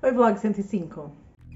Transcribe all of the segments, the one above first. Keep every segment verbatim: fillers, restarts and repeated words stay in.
Oi, Vlog cento e cinco.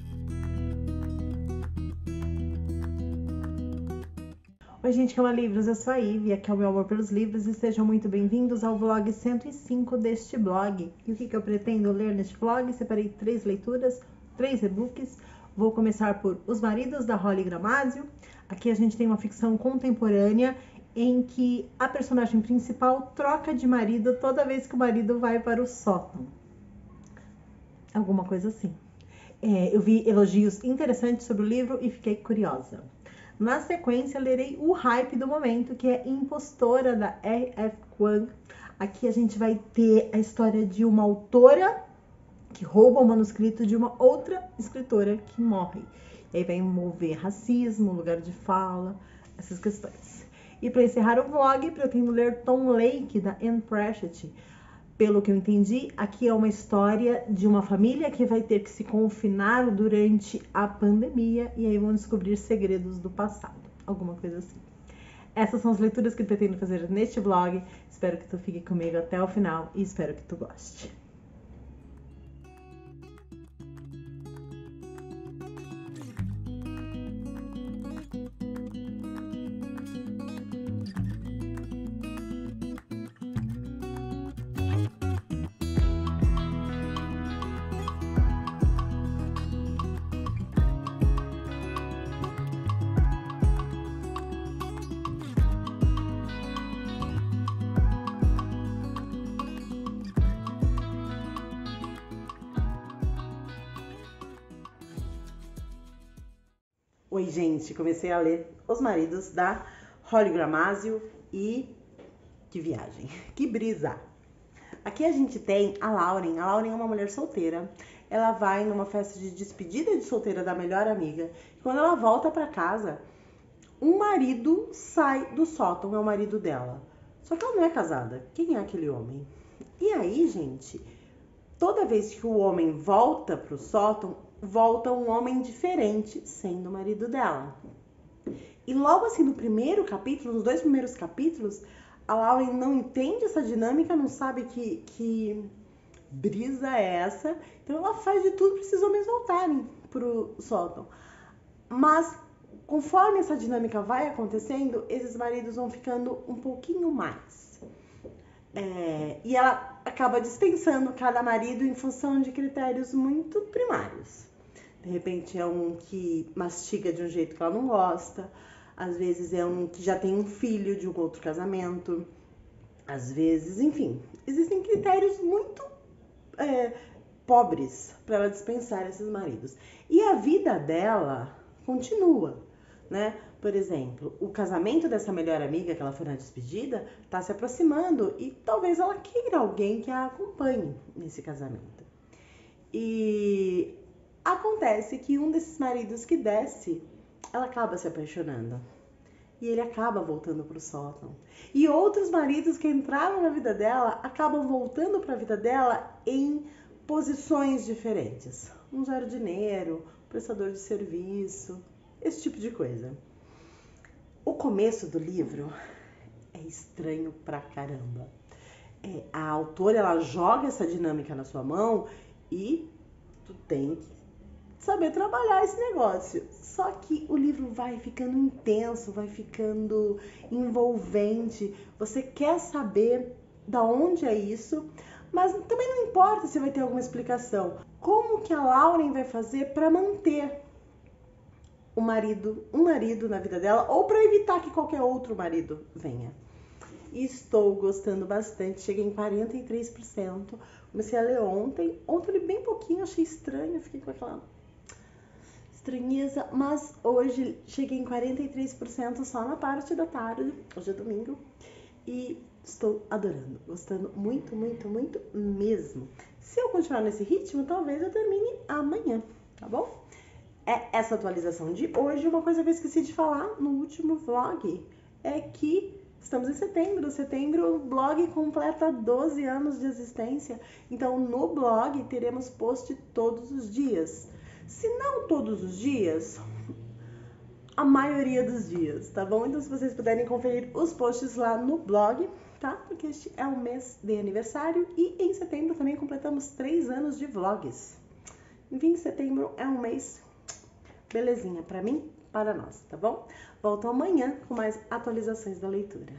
Oi, gente que ama livros, eu sou a Ivy, aqui é o meu amor pelos livros e sejam muito bem-vindos ao Vlog cento e cinco deste blog. E o que, que eu pretendo ler neste vlog? Separei três leituras, três e-books. Vou começar por Os Maridos, da Holly Gramazio. Aqui a gente tem uma ficção contemporânea em que a personagem principal troca de marido toda vez que o marido vai para o sótão. Alguma coisa assim. É, eu vi elogios interessantes sobre o livro e fiquei curiosa. Na sequência, lerei O Hype do Momento, que é Impostora, da R F Kuang. Aqui a gente vai ter a história de uma autora que rouba o manuscrito de uma outra escritora que morre. E aí vai envolver racismo, lugar de fala, essas questões. E para encerrar o vlog, pretendo ler Tom Lake, da Anne Pratchett. Pelo que eu entendi, aqui é uma história de uma família que vai ter que se confinar durante a pandemia e aí vão descobrir segredos do passado, alguma coisa assim. Essas são as leituras que eu pretendo fazer neste vlog. Espero que tu fique comigo até o final e espero que tu goste. Oi, gente, comecei a ler Os Maridos, da Holly Gramazio, e que viagem, que brisa. Aqui a gente tem a Lauren. A Lauren é uma mulher solteira. Ela vai numa festa de despedida de solteira da melhor amiga. E quando ela volta pra casa, um marido sai do sótão, é o marido dela. Só que ela não é casada. Quem é aquele homem? E aí, gente, toda vez que o homem volta pro sótão, volta um homem diferente, sendo o marido dela. E logo assim, no primeiro capítulo, nos dois primeiros capítulos, a Lauren não entende essa dinâmica, não sabe que, que brisa é essa. Então ela faz de tudo para esses homens voltarem pro sótão. Mas conforme essa dinâmica vai acontecendo, esses maridos vão ficando um pouquinho mais. É, e ela acaba dispensando cada marido em função de critérios muito primários. De repente é um que mastiga de um jeito que ela não gosta, às vezes é um que já tem um filho de um outro casamento, às vezes, enfim, existem critérios muito é, pobres para ela dispensar esses maridos. E a vida dela continua, né? Por exemplo, o casamento dessa melhor amiga que ela foi na despedida está se aproximando e talvez ela queira alguém que a acompanhe nesse casamento. E acontece que um desses maridos que desce, ela acaba se apaixonando. E ele acaba voltando pro sótão. E outros maridos que entraram na vida dela acabam voltando para a vida dela em posições diferentes. Um jardineiro, um prestador de serviço, esse tipo de coisa. O começo do livro é estranho pra caramba. É, a autora, ela joga essa dinâmica na sua mão e tu tem que saber trabalhar esse negócio. Só que o livro vai ficando intenso, vai ficando envolvente. Você quer saber da onde é isso, mas também não importa se vai ter alguma explicação. Como que a Lauren vai fazer para manter o marido, um marido na vida dela, ou para evitar que qualquer outro marido venha? Estou gostando bastante, cheguei em quarenta e três por cento. Comecei a ler ontem. Ontem eu li bem pouquinho, achei estranho, fiquei com aquela estranheza, mas hoje cheguei em quarenta e três por cento só na parte da tarde, hoje é domingo, e estou adorando, gostando muito, muito, muito mesmo. Se eu continuar nesse ritmo, talvez eu termine amanhã, tá bom? É essa atualização de hoje. Uma coisa que eu esqueci de falar no último vlog é que estamos em setembro. Setembro, o blog completa doze anos de existência. Então, no blog, teremos post todos os dias. Se não todos os dias, a maioria dos dias, tá bom? Então, se vocês puderem conferir os posts lá no blog, tá? Porque este é o mês de aniversário e em setembro também completamos três anos de vlogs. Enfim, setembro é um mês belezinha pra mim, para nós, tá bom? Volto amanhã com mais atualizações da leitura.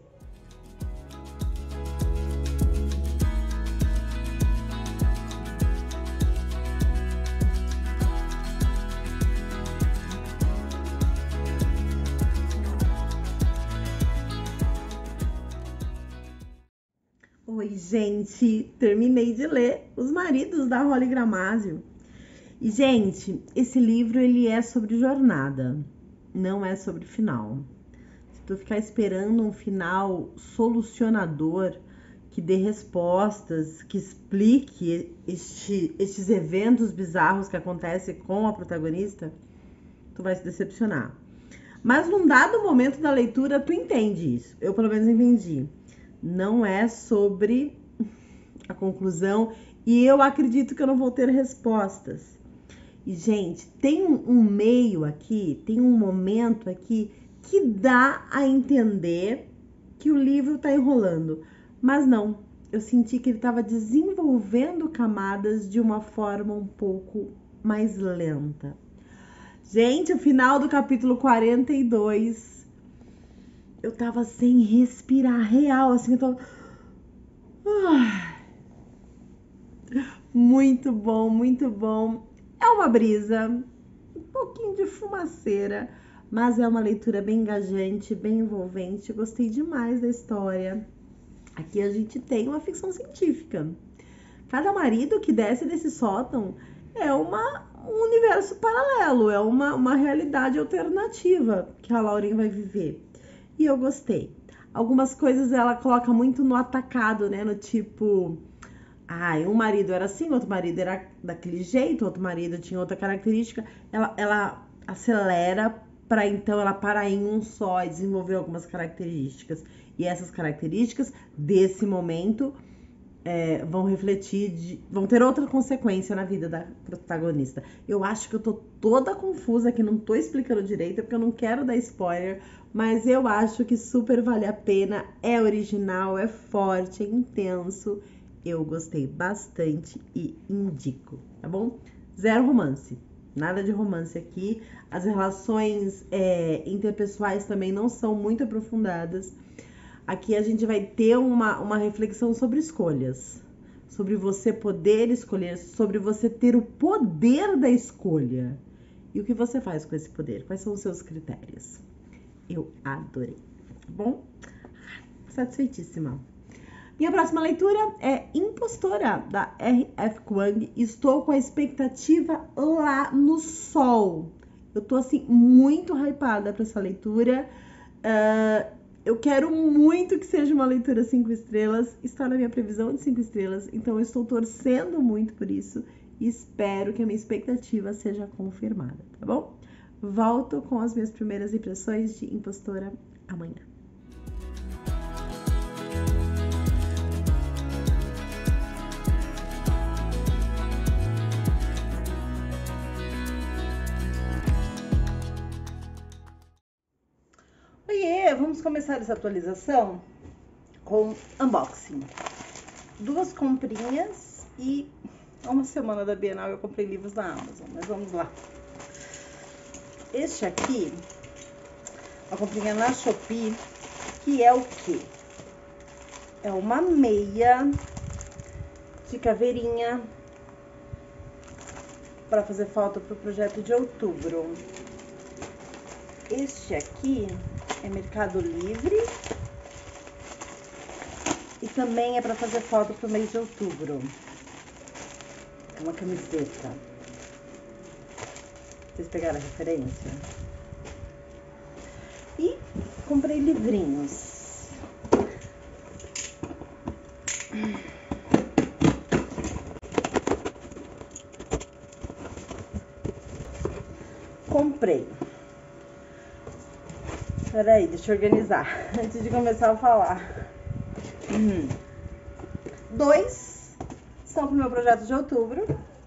Oi, gente! Terminei de ler Os Maridos, da Holly Gramazio. E, gente, esse livro, ele é sobre jornada, não é sobre final. Se tu ficar esperando um final solucionador, que dê respostas, que explique este, estes eventos bizarros que acontecem com a protagonista, tu vai se decepcionar. Mas num dado momento da leitura, tu entende isso. Eu, pelo menos, entendi. Não é sobre a conclusão e eu acredito que eu não vou ter respostas. E, gente, tem um, um meio aqui, tem um momento aqui que dá a entender que o livro tá enrolando. Mas não, eu senti que ele estava desenvolvendo camadas de uma forma um pouco mais lenta. Gente, o final do capítulo quarenta e dois, eu tava sem respirar, real, assim, eu tava... Ah, muito bom, muito bom. É uma brisa, um pouquinho de fumaceira, mas é uma leitura bem engajante, bem envolvente. Gostei demais da história. Aqui a gente tem uma ficção científica. Cada marido que desce desse sótão é uma, um universo paralelo, é uma, uma realidade alternativa que a Lauren vai viver. E eu gostei. Algumas coisas ela coloca muito no atacado, né? No tipo... Ah, um marido era assim, outro marido era daquele jeito, outro marido tinha outra característica. Ela, ela acelera para então ela parar em um só e desenvolver algumas características. E essas características desse momento é, vão refletir, de, vão ter outra consequência na vida da protagonista. Eu acho que eu tô toda confusa aqui, não tô explicando direito, porque eu não quero dar spoiler, mas eu acho que super vale a pena, é original, é forte, é intenso. Eu gostei bastante e indico, tá bom? Zero romance, nada de romance aqui. As relações é, interpessoais também não são muito aprofundadas. Aqui a gente vai ter uma, uma reflexão sobre escolhas, sobre você poder escolher, sobre você ter o poder da escolha. E o que você faz com esse poder? Quais são os seus critérios? Eu adorei, tá bom? Satisfeitíssima. Minha próxima leitura é Impostora, da R F Kuang. Estou com a expectativa lá no sol. Eu tô, assim, muito hypada pra essa leitura. Uh, eu quero muito que seja uma leitura cinco estrelas. Está na minha previsão de cinco estrelas. Então, eu estou torcendo muito por isso. E espero que a minha expectativa seja confirmada, tá bom? Volto com as minhas primeiras impressões de Impostora amanhã. Oiê, vamos começar essa atualização com unboxing. Duas comprinhas e uma semana da Bienal eu comprei livros na Amazon, mas vamos lá. Este aqui, uma comprinha na Shopee, que é o quê? É uma meia de caveirinha para fazer falta pro projeto de outubro. Este aqui é Mercado Livre e também é para fazer falta pro mês de outubro. É uma camiseta. Vocês pegaram a referência? E comprei livrinhos. Comprei. Peraí, deixa eu organizar antes de começar a falar. Hum. Dois são pro meu projeto de outubro.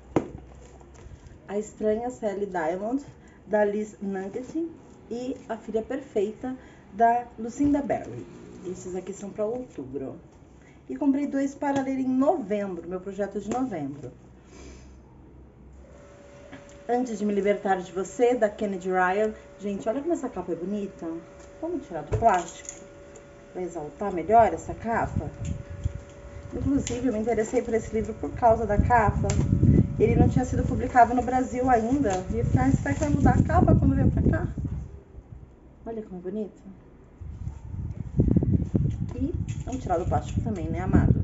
A Estranha Sally Diamond, da Liz Nugget, e A Filha Perfeita, da Lucinda Berry. Esses aqui são para outubro. E comprei dois para ler em novembro, meu projeto de novembro. Antes de Me Libertar de Você, da Kennedy Ryan. Gente, olha como essa capa é bonita. Vamos tirar do plástico para exaltar melhor essa capa. Inclusive, eu me interessei por esse livro por causa da capa. Ele não tinha sido publicado no Brasil ainda. E eu falei, ah, será que vai mudar a capa quando vier pra cá? Olha como bonito. E vamos tirar do plástico também, né, amado?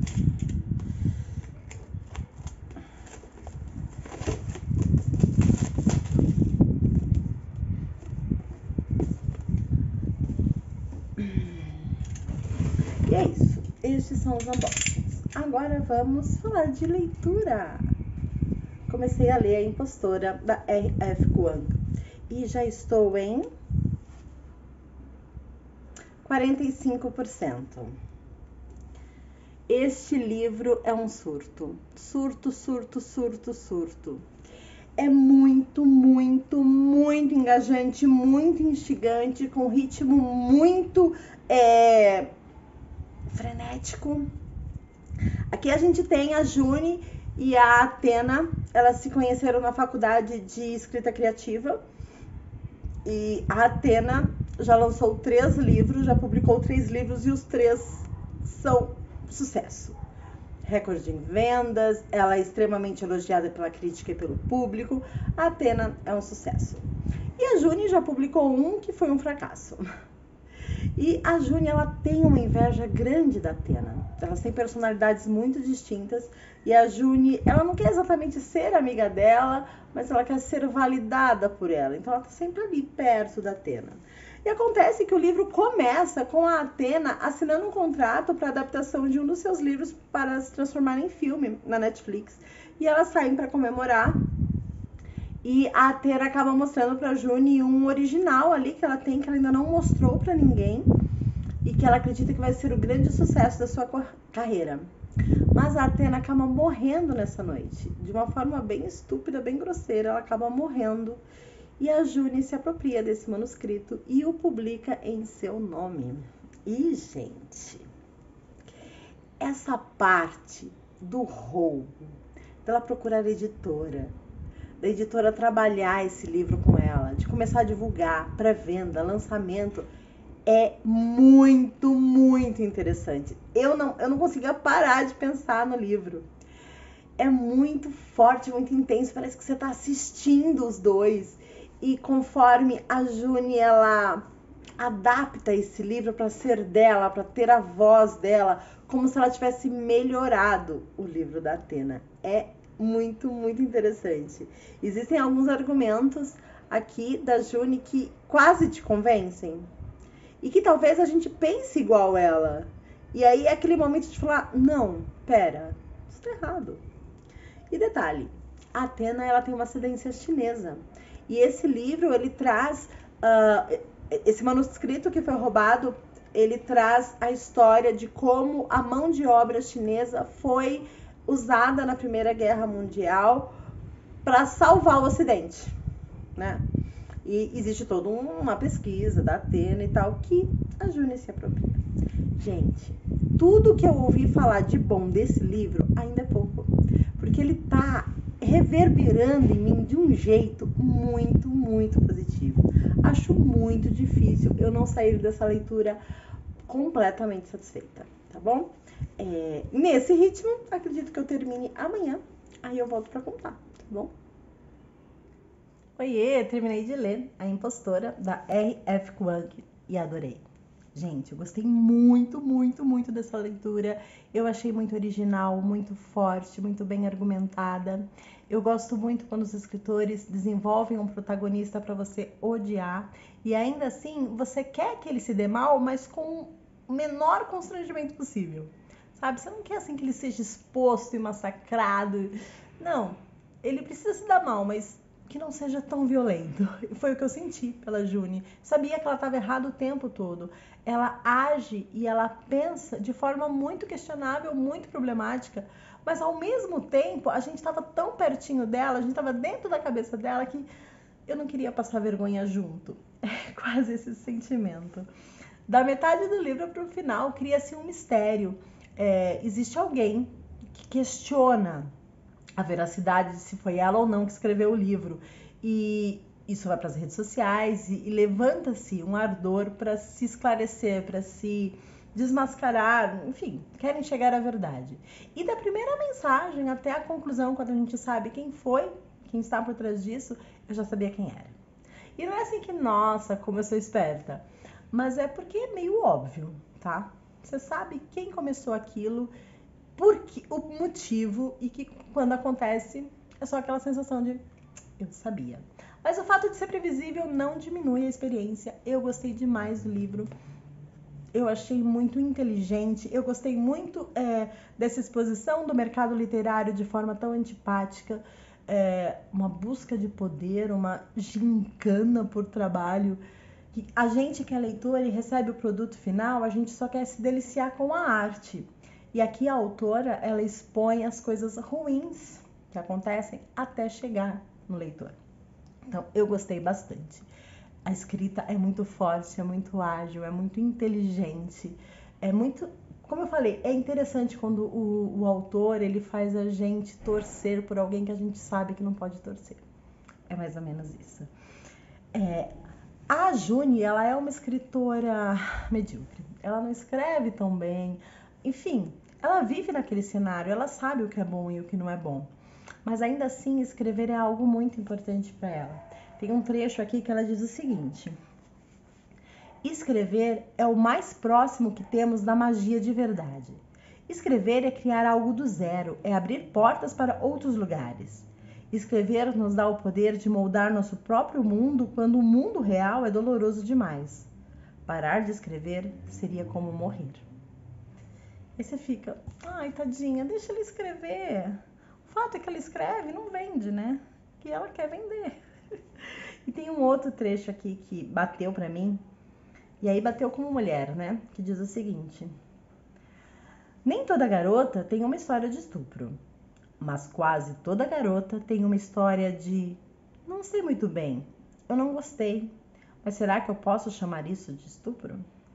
E é isso. Estes são os unboxings. Agora vamos falar de leitura. Comecei a ler A Impostora, da R F Kuang. E já estou em quarenta e cinco por cento. Este livro é um surto. Surto, surto, surto, surto. É muito, muito, muito engajante, muito instigante, com ritmo muito é, frenético. Aqui a gente tem a June e a Athena. Elas se conheceram na faculdade de escrita criativa. E a Athena já lançou três livros, já publicou três livros e os três são sucesso. Recorde em vendas, ela é extremamente elogiada pela crítica e pelo público. A Athena é um sucesso. E a June já publicou um que foi um fracasso. E a June, ela tem uma inveja grande da Athena. Elas têm personalidades muito distintas. E a June, ela não quer exatamente ser amiga dela, mas ela quer ser validada por ela. Então ela tá sempre ali, perto da Athena. E acontece que o livro começa com a Athena assinando um contrato para adaptação de um dos seus livros para se transformar em filme na Netflix. E elas saem para comemorar. E a Athena acaba mostrando para a June um original ali que ela tem, que ela ainda não mostrou para ninguém. E que ela acredita que vai ser o grande sucesso da sua carreira. Mas a Athena acaba morrendo nessa noite. De uma forma bem estúpida, bem grosseira, ela acaba morrendo. E a June se apropria desse manuscrito e o publica em seu nome. E, gente, essa parte do roubo, dela procurar editora, da editora trabalhar esse livro com ela, de começar a divulgar, pré-venda, lançamento, é muito, muito interessante. Eu não, eu não conseguia parar de pensar no livro. É muito forte, muito intenso, parece que você está assistindo os dois. E conforme a June, ela adapta esse livro para ser dela, para ter a voz dela, como se ela tivesse melhorado o livro da Athena. É muito, muito interessante. Existem alguns argumentos aqui da June que quase te convencem. E que talvez a gente pense igual ela. E aí é aquele momento de falar, não, pera, isso tá errado. E detalhe, a Athena, ela tem uma ascendência chinesa. E esse livro, ele traz, uh, esse manuscrito que foi roubado, ele traz a história de como a mão de obra chinesa foi usada na Primeira Guerra Mundial para salvar o Ocidente, né? E existe toda uma pesquisa da Athena e tal, que a June se apropria. Gente, tudo que eu ouvi falar de bom desse livro ainda é pouco, porque ele tá reverberando em mim de um jeito muito, muito positivo. Acho muito difícil eu não sair dessa leitura completamente satisfeita, tá bom? É, nesse ritmo, acredito que eu termine amanhã, aí eu volto pra contar, tá bom? Oiê, terminei de ler A Impostora, da R F Kuang, e adorei. Gente, eu gostei muito, muito, muito dessa leitura. Eu achei muito original, muito forte, muito bem argumentada. Eu gosto muito quando os escritores desenvolvem um protagonista para você odiar. E ainda assim, você quer que ele se dê mal, mas com o menor constrangimento possível. Sabe? Você não quer assim que ele seja exposto e massacrado. Não, ele precisa se dar mal, mas que não seja tão violento. Foi o que eu senti pela June. Sabia que ela estava errada o tempo todo. Ela age e ela pensa de forma muito questionável, muito problemática, mas ao mesmo tempo a gente estava tão pertinho dela, a gente estava dentro da cabeça dela que eu não queria passar vergonha junto. É quase esse sentimento. Da metade do livro para o final, cria-se um mistério. É, existe alguém que questiona a veracidade de se foi ela ou não que escreveu o livro. E isso vai para as redes sociais e, e levanta-se um ardor para se esclarecer, para se desmascarar, enfim, querem chegar à verdade. E da primeira mensagem até a conclusão, quando a gente sabe quem foi, quem está por trás disso, eu já sabia quem era. E não é assim que, nossa, como eu sou esperta, mas é porque é meio óbvio, tá? Você sabe quem começou aquilo, porque, o motivo, e que quando acontece é só aquela sensação de eu sabia. Mas o fato de ser previsível não diminui a experiência. Eu gostei demais do livro. Eu achei muito inteligente. Eu gostei muito é, dessa exposição do mercado literário de forma tão antipática. É, uma busca de poder, uma gincana por trabalho. Que a gente que é leitor e recebe o produto final, a gente só quer se deliciar com a arte. E aqui a autora, ela expõe as coisas ruins que acontecem até chegar no leitor. Então, eu gostei bastante. A escrita é muito forte, é muito ágil, é muito inteligente, é muito... Como eu falei, é interessante quando o, o autor, ele faz a gente torcer por alguém que a gente sabe que não pode torcer. É mais ou menos isso. É, a Juni, ela é uma escritora medíocre. Ela não escreve tão bem. Enfim, ela vive naquele cenário, ela sabe o que é bom e o que não é bom. Mas ainda assim, escrever é algo muito importante para ela. Tem um trecho aqui que ela diz o seguinte: escrever é o mais próximo que temos da magia de verdade. Escrever é criar algo do zero, é abrir portas para outros lugares. Escrever nos dá o poder de moldar nosso próprio mundo quando o mundo real é doloroso demais. Parar de escrever seria como morrer. Aí você fica, ai, tadinha, deixa ela escrever. O fato é que ela escreve, não vende, né? Que ela quer vender. E tem um outro trecho aqui que bateu pra mim, e aí bateu como mulher, né? Que diz o seguinte: nem toda garota tem uma história de estupro, mas quase toda garota tem uma história de não sei muito bem, eu não gostei, mas será que eu posso chamar isso de estupro?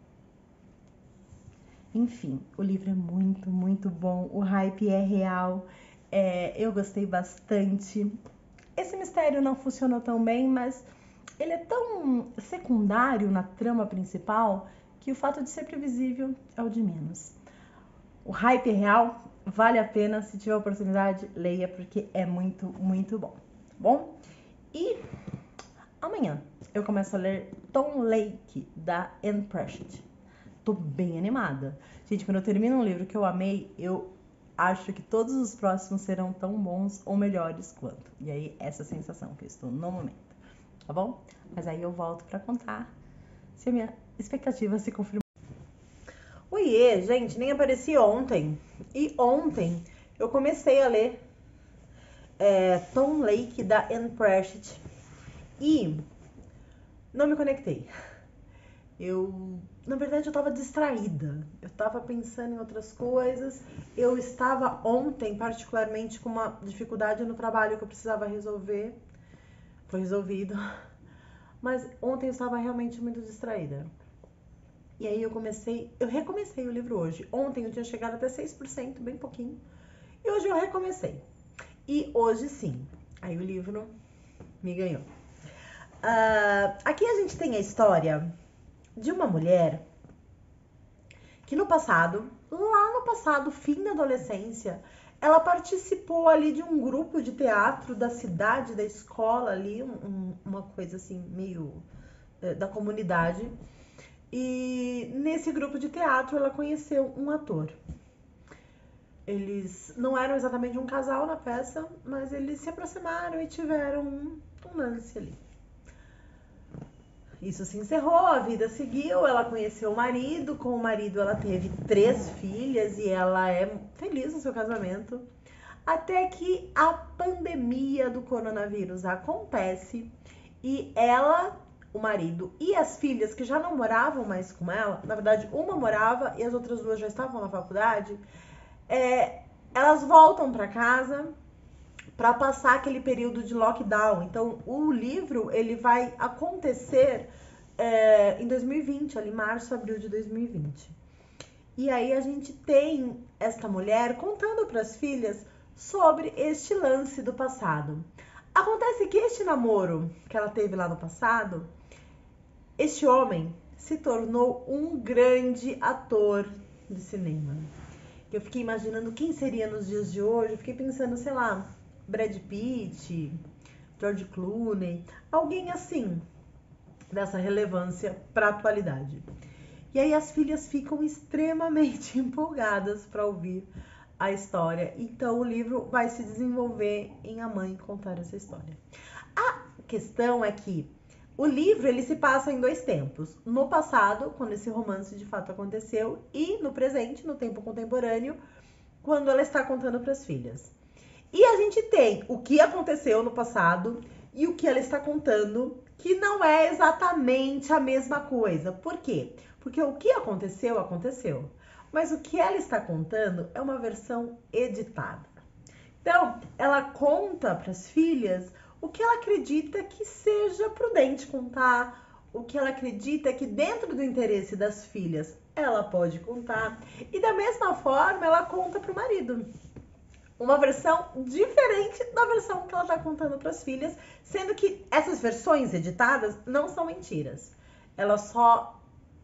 Enfim, o livro é muito, muito bom, o hype é real, é, eu gostei bastante. Esse mistério não funcionou tão bem, mas ele é tão secundário na trama principal que o fato de ser previsível é o de menos. O hype é real, vale a pena, se tiver oportunidade, leia, porque é muito, muito bom. Bom? E amanhã eu começo a ler Tom Lake, da Anne Pratchett. Tô bem animada. Gente, quando eu termino um livro que eu amei, eu acho que todos os próximos serão tão bons ou melhores quanto. E aí, essa sensação que eu estou no momento. Tá bom? Mas aí eu volto pra contar se a minha expectativa se confirmou. Oiê, gente, nem apareci ontem. E ontem eu comecei a ler é, Tom Lake, da Anne Pratchett. E não me conectei. Eu, na verdade, eu tava distraída. Eu tava pensando em outras coisas. Eu estava ontem, particularmente, com uma dificuldade no trabalho que eu precisava resolver. Foi resolvido. Mas ontem eu estava realmente muito distraída. E aí eu comecei, eu recomecei o livro hoje. Ontem eu tinha chegado até seis por cento, bem pouquinho. E hoje eu recomecei. E hoje sim, aí o livro me ganhou. Uh, aqui a gente tem a história de uma mulher que no passado, lá no passado, fim da adolescência, ela participou ali de um grupo de teatro da cidade, da escola ali, um, uma coisa assim, meio é, da comunidade. E nesse grupo de teatro ela conheceu um ator. Eles não eram exatamente um casal na peça, mas eles se aproximaram e tiveram um, um lance ali. Isso se encerrou, a vida seguiu, ela conheceu o marido, com o marido ela teve três filhas e ela é feliz no seu casamento. Até que a pandemia do coronavírus acontece e ela, o marido e as filhas que já não moravam mais com ela, na verdade uma morava e as outras duas já estavam na faculdade, é, elas voltam para casa para passar aquele período de lockdown. Então, o livro ele vai acontecer é, em dois mil e vinte, ali março, abril de dois mil e vinte. E aí a gente tem esta mulher contando para as filhas sobre este lance do passado. Acontece que este namoro que ela teve lá no passado, este homem se tornou um grande ator de cinema. Eu fiquei imaginando quem seria nos dias de hoje, eu fiquei pensando, sei lá, Brad Pitt, George Clooney, alguém assim, dessa relevância para a atualidade. E aí as filhas ficam extremamente empolgadas para ouvir a história. Então o livro vai se desenvolver em a mãe contar essa história. A questão é que o livro ele se passa em dois tempos. No passado, quando esse romance de fato aconteceu, e no presente, no tempo contemporâneo, quando ela está contando para as filhas. E a gente tem o que aconteceu no passado e o que ela está contando, que não é exatamente a mesma coisa. Por quê? Porque o que aconteceu, aconteceu. Mas o que ela está contando é uma versão editada. Então, ela conta para as filhas o que ela acredita que seja prudente contar, o que ela acredita que dentro do interesse das filhas ela pode contar. E da mesma forma, ela conta para o marido. Uma versão diferente da versão que ela está contando para as filhas, sendo que essas versões editadas não são mentiras. Elas só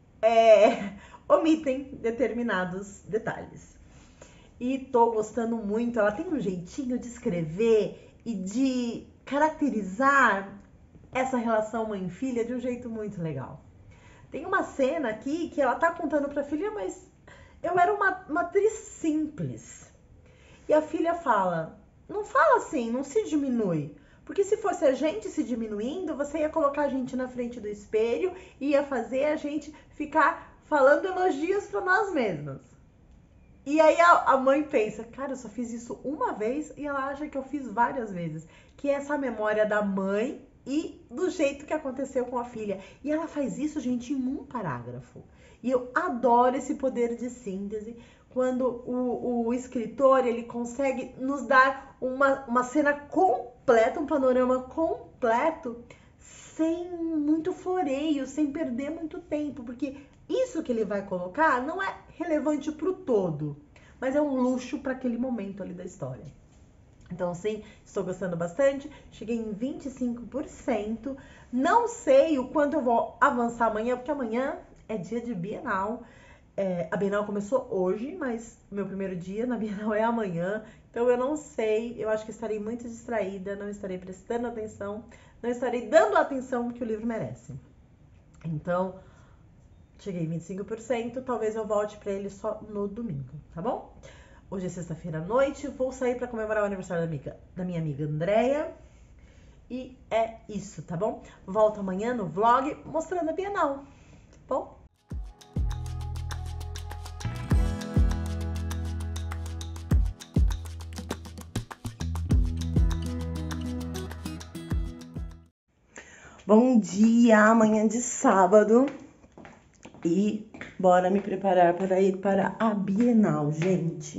é, omitem determinados detalhes. E tô gostando muito, ela tem um jeitinho de escrever e de caracterizar essa relação mãe-filha de um jeito muito legal. Tem uma cena aqui que ela tá contando pra filha, mas eu era uma, uma atriz simples. E a filha fala, não fala assim, não se diminui. Porque se fosse a gente se diminuindo, você ia colocar a gente na frente do espelho e ia fazer a gente ficar falando elogios pra nós mesmas. E aí a, a mãe pensa, cara, eu só fiz isso uma vez, e ela acha que eu fiz várias vezes. Que é essa memória da mãe e do jeito que aconteceu com a filha. E ela faz isso, gente, em um parágrafo. E eu adoro esse poder de síntese, quando o, o escritor ele consegue nos dar uma, uma cena completa, um panorama completo, sem muito floreio, sem perder muito tempo, porque isso que ele vai colocar não é relevante para o todo, mas é um luxo para aquele momento ali da história. Então, sim, estou gostando bastante. Cheguei em vinte e cinco por cento. Não sei o quanto eu vou avançar amanhã, porque amanhã é dia de Bienal. É, a Bienal começou hoje, mas meu primeiro dia na Bienal é amanhã. Então, eu não sei. Eu acho que estarei muito distraída, não estarei prestando atenção, não estarei dando a atenção que o livro merece. Então, cheguei em vinte e cinco por cento. Talvez eu volte para ele só no domingo, tá bom? Hoje é sexta-feira à noite, vou sair para comemorar o aniversário da, amiga, da minha amiga Andréia. E é isso, tá bom? Volto amanhã no vlog mostrando a Bienal, tá bom? Bom dia, amanhã de sábado. E bora me preparar para ir para a Bienal, gente.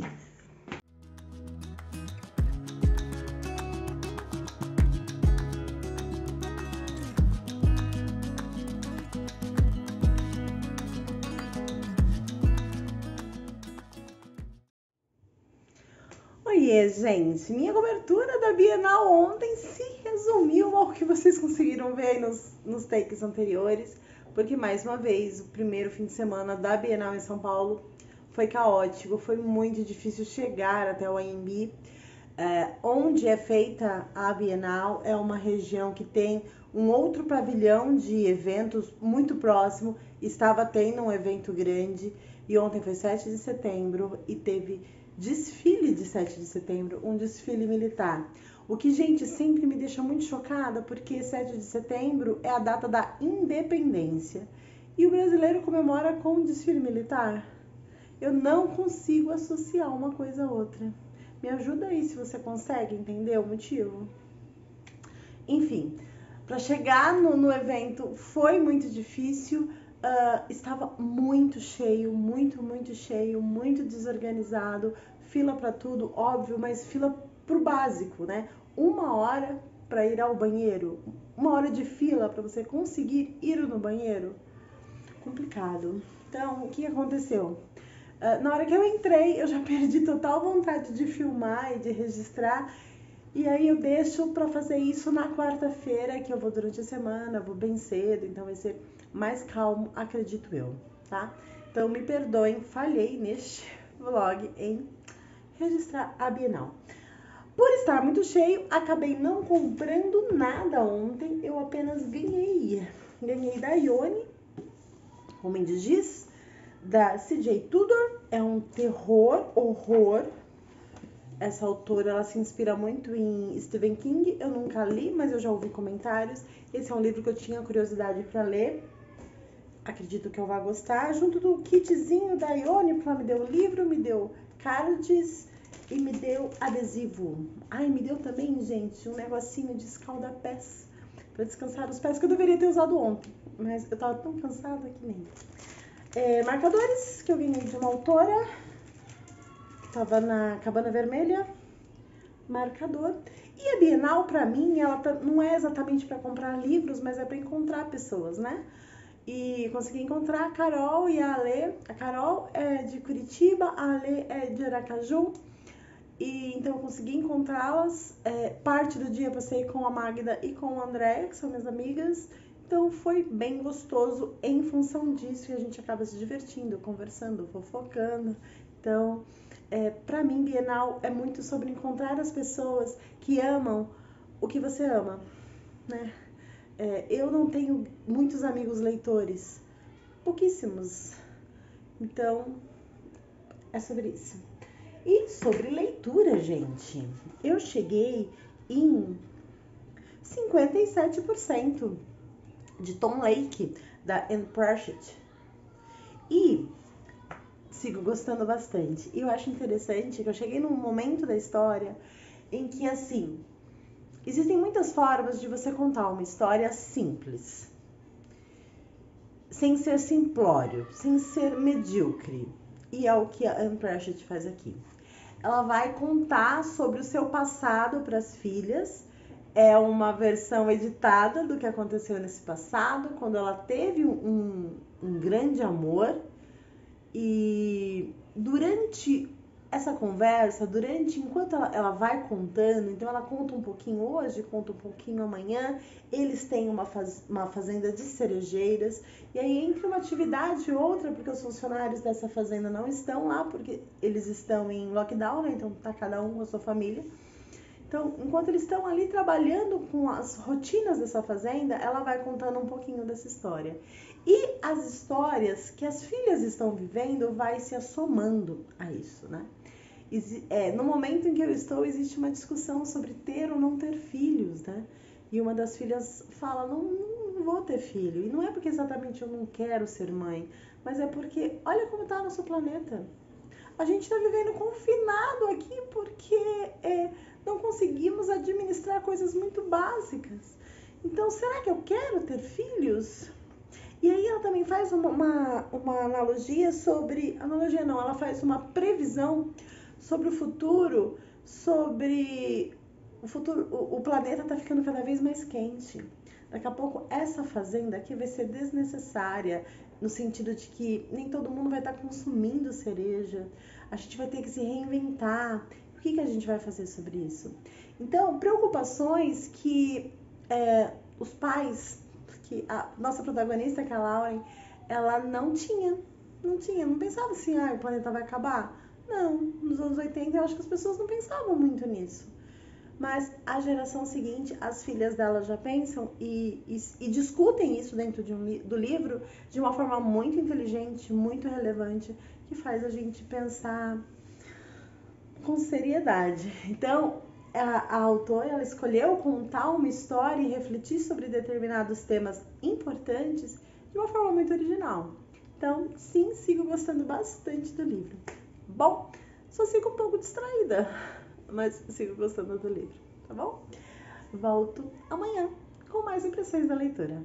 Oiê, gente! Minha cobertura da Bienal ontem se resumiu ao que vocês conseguiram ver aí nos, nos takes anteriores, porque, mais uma vez, o primeiro fim de semana da Bienal em São Paulo foi caótico, foi muito difícil chegar até o A M B. É, onde é feita a Bienal é uma região que tem um outro pavilhão de eventos muito próximo, estava tendo um evento grande, e ontem foi sete de setembro e teve desfile de sete de setembro, um desfile militar. O que, gente, sempre me deixa muito chocada, porque sete de setembro é a data da independência. E o brasileiro comemora com o desfile militar. Eu não consigo associar uma coisa a outra. Me ajuda aí se você consegue entender o motivo. Enfim, para chegar no, no evento foi muito difícil. Uh, estava muito cheio, muito, muito cheio, muito desorganizado. Fila para tudo, óbvio, mas fila pro básico, né? Uma hora para ir ao banheiro, uma hora de fila para você conseguir ir no banheiro, complicado. Então, o que aconteceu? Uh, na hora que eu entrei, eu já perdi total vontade de filmar e de registrar. E aí eu deixo para fazer isso na quarta-feira, que eu vou durante a semana, vou bem cedo, então vai ser mais calmo, acredito eu, tá? Então me perdoem, falhei neste vlog em registrar a Bienal. Por estar muito cheio, acabei não comprando nada ontem, eu apenas ganhei. Ganhei da Ione, Homem de Giz, da C J Tudor, é um terror, horror. Essa autora, ela se inspira muito em Stephen King, eu nunca li, mas eu já ouvi comentários. Esse é um livro que eu tinha curiosidade para ler, acredito que eu vá gostar. Junto do kitzinho da Ione, porque ela me deu o livro, me deu cards e me deu adesivo. Ai, me deu também, gente, um negocinho de escalda-pés para descansar os pés, que eu deveria ter usado ontem, mas eu tava tão cansada que nem. É, marcadores, que eu ganhei de uma autora, tava na Cabana Vermelha, marcador. E a Bienal, pra mim, ela tá, não é exatamente para comprar livros, mas é para encontrar pessoas, né? E consegui encontrar a Carol e a Ale. A Carol é de Curitiba, a Ale é de Aracaju. E então eu consegui encontrá-las. É, parte do dia eu passei com a Magda e com a Andréia, que são minhas amigas. Então foi bem gostoso em função disso, e a gente acaba se divertindo, conversando, fofocando. Então, é, para mim, Bienal é muito sobre encontrar as pessoas que amam o que você ama, né? É, eu não tenho muitos amigos leitores, pouquíssimos. Então, é sobre isso. E sobre leitura, gente, eu cheguei em cinquenta e sete por cento de Tom Lake, da Anne Pratchett. E sigo gostando bastante. E eu acho interessante que eu cheguei num momento da história em que, assim, existem muitas formas de você contar uma história simples, sem ser simplório, sem ser medíocre. E é o que a Anne Pratchett faz aqui. Ela vai contar sobre o seu passado para as filhas. É uma versão editada do que aconteceu nesse passado, quando ela teve um, um grande amor. E durante essa conversa, durante enquanto ela, ela vai contando, então ela conta um pouquinho hoje, conta um pouquinho amanhã, eles têm uma, faz, uma fazenda de cerejeiras, e aí entre uma atividade e outra, porque os funcionários dessa fazenda não estão lá, porque eles estão em lockdown, né? Então tá cada um com a sua família. Então, enquanto eles estão ali trabalhando com as rotinas dessa fazenda, ela vai contando um pouquinho dessa história. E as histórias que as filhas estão vivendo vai se assomando a isso, né? É, no momento em que eu estou, existe uma discussão sobre ter ou não ter filhos, né? E uma das filhas fala, não, não vou ter filho. E não é porque exatamente eu não quero ser mãe, mas é porque, olha como está nosso planeta. A gente está vivendo confinado aqui porque é, não conseguimos administrar coisas muito básicas. Então, será que eu quero ter filhos? E aí ela também faz uma, uma, uma analogia sobre... Analogia não, ela faz uma previsão sobre o futuro, sobre... O, futuro, o, o planeta está ficando cada vez mais quente. Daqui a pouco essa fazenda aqui vai ser desnecessária, no sentido de que nem todo mundo vai estar consumindo cereja. A gente vai ter que se reinventar. O que, que a gente vai fazer sobre isso? Então, preocupações que é, os pais, que a nossa protagonista, que é a Lauren, ela não tinha. Não tinha, não pensava assim, ah, o planeta vai acabar. Não, nos anos oitenta eu acho que as pessoas não pensavam muito nisso. Mas a geração seguinte, as filhas dela já pensam e, e, e discutem isso dentro de um, do livro de uma forma muito inteligente, muito relevante, que faz a gente pensar com seriedade. Então, a, a autora ela escolheu contar uma história e refletir sobre determinados temas importantes de uma forma muito original. Então, sim, sigo gostando bastante do livro. Bom, só fico um pouco distraída, mas sigo gostando do livro, tá bom? Volto amanhã com mais impressões da leitura.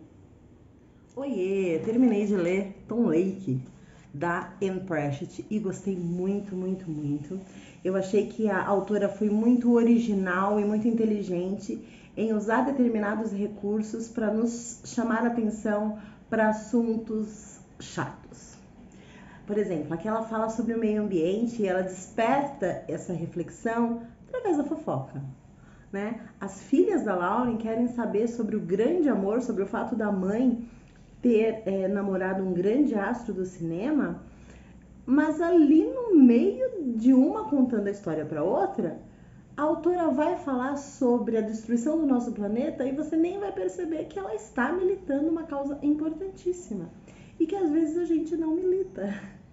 Oiê, terminei de ler Tom Lake, da Anne Pratchett, e gostei muito, muito, muito. Eu achei que a autora foi muito original e muito inteligente em usar determinados recursos para nos chamar a atenção para assuntos chatos. Por exemplo, aqui ela fala sobre o meio ambiente e ela desperta essa reflexão através da fofoca. né? As filhas da Lauren querem saber sobre o grande amor, sobre o fato da mãe ter é, namorado um grande astro do cinema, mas ali no meio de uma contando a história para outra, a autora vai falar sobre a destruição do nosso planeta e você nem vai perceber que ela está militando uma causa importantíssima e que às vezes a gente não milita.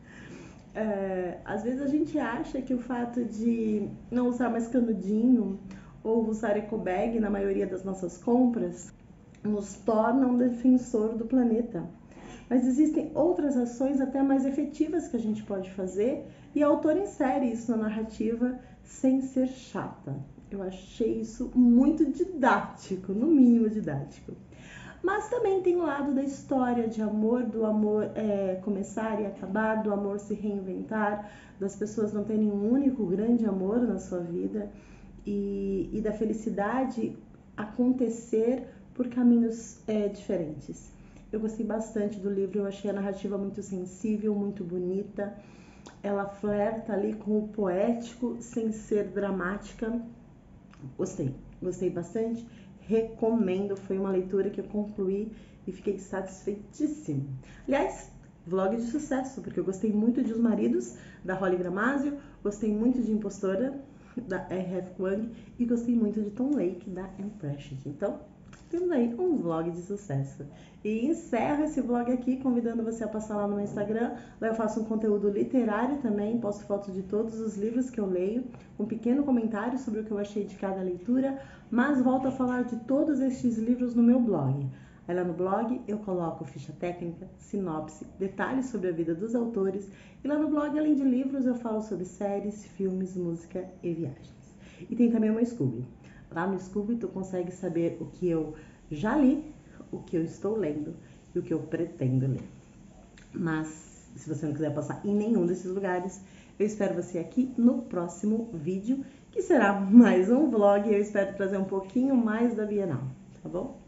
É, às vezes a gente acha que o fato de não usar mais canudinho ou usar ecobag na maioria das nossas compras nos torna um defensor do planeta. Mas existem outras ações até mais efetivas que a gente pode fazer e a autora insere isso na narrativa sem ser chata. Eu achei isso muito didático, no mínimo didático. Mas também tem o lado da história de amor, do amor é, começar e acabar, do amor se reinventar, das pessoas não terem um único grande amor na sua vida e, e da felicidade acontecer por caminhos é, diferentes. Eu gostei bastante do livro, eu achei a narrativa muito sensível, muito bonita. Ela flerta ali com o poético sem ser dramática. Gostei, gostei bastante. Recomendo, foi uma leitura que eu concluí e fiquei satisfeitíssima. Aliás, vlog de sucesso, porque eu gostei muito de Os Maridos, da Holly Gramazio, gostei muito de Impostora, da R F Kuang, e gostei muito de Tom Lake, da Impression. Então, temos aí um vlog de sucesso. E encerro esse vlog aqui convidando você a passar lá no meu Instagram. Lá eu faço um conteúdo literário também, posto fotos de todos os livros que eu leio, um pequeno comentário sobre o que eu achei de cada leitura, mas volto a falar de todos estes livros no meu blog. Aí lá no blog eu coloco ficha técnica, sinopse, detalhes sobre a vida dos autores, e lá no blog, além de livros, eu falo sobre séries, filmes, música e viagens. E tem também uma Scooby. Lá no Scooby tu consegue saber o que eu já li, o que eu estou lendo e o que eu pretendo ler. Mas se você não quiser passar em nenhum desses lugares, eu espero você aqui no próximo vídeo, que será mais um vlog e eu espero trazer um pouquinho mais da Bienal, tá bom?